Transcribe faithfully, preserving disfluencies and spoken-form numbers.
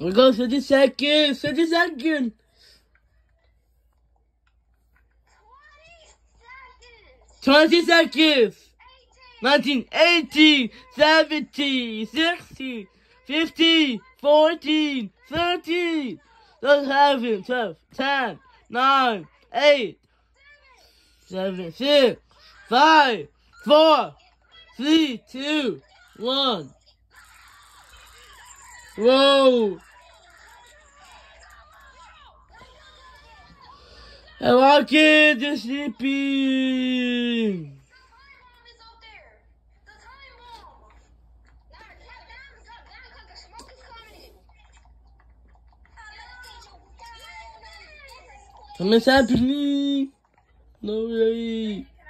We go thirty seconds. thirty seconds. twenty seconds. nineteen, eighteen, seventeen, sixteen, fifteen, fourteen, thirteen, eleven, twelve, ten, nine, eight, seven, six, five, four, three, two, one. Whoa. I walk in to sleeping. Something's happening. No way.